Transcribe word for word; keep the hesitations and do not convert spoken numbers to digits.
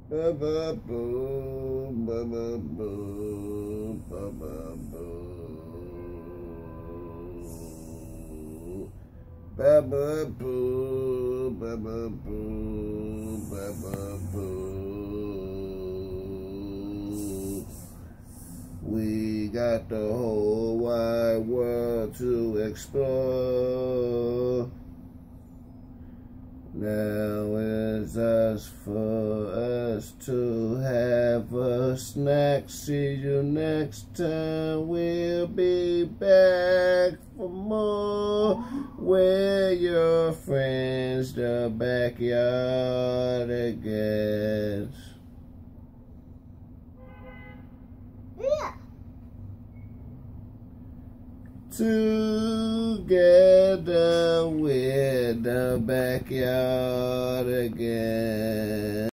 Ba ba boo, ba ba boo, ba ba boo. Ba ba boo, ba ba boo, ba ba boo. We got the whole wide world to explore. Now it's us for us to have a snack. See you next time. We'll be back for more. We're your friends, the backyard again. Yeah. Together with the backyard again.